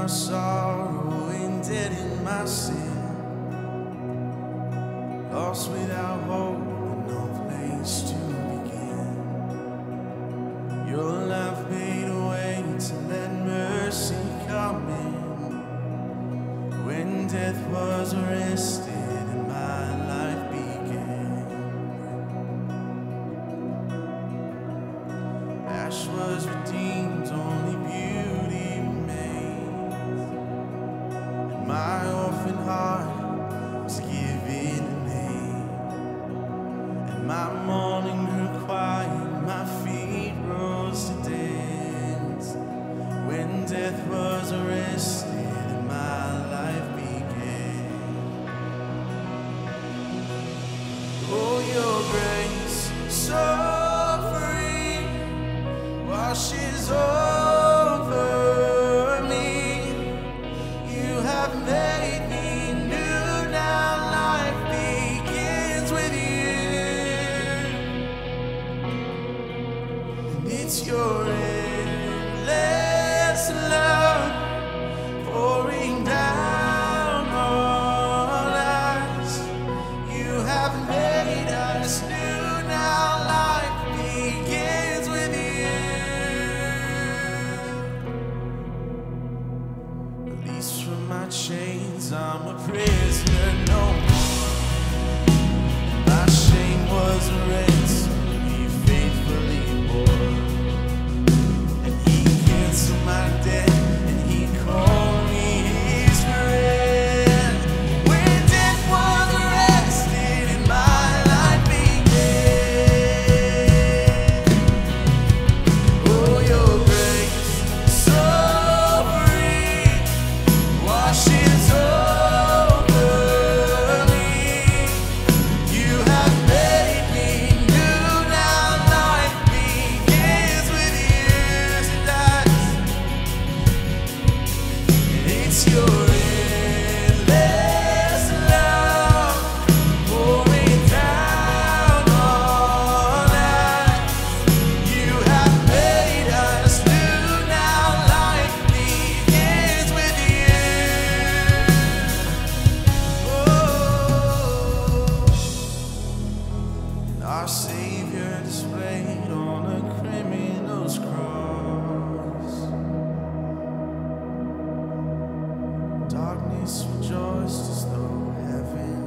my sorrow and dead in my sin, lost without hope and no place to begin. Your love made a way to let mercy come in. When death was arrested and my life began, ash was redeemed, only beauty remains, and my orphan heart was given a name. And my morning grew quiet, my feet rose to dance. When death was arrested and my life began. Oh, your grace, so free, washes over me. You have made me new, now life begins with you. And it's your endless love pouring down on us. You have made us new, now life begins with you. Released from my chains, I'm a prisoner no more. My shame was a ransom he faithfully bore. And he canceled my debt and he called me his friend. When death was arrested and my life began. Oh, your grace, so free, washes over me. You have made me new, now life begins with you. It's your endless love pouring down on us. You have made us new, now life begins with you. Oh, our Savior displayed on a criminal's cross. Darkness rejoiced as though heaven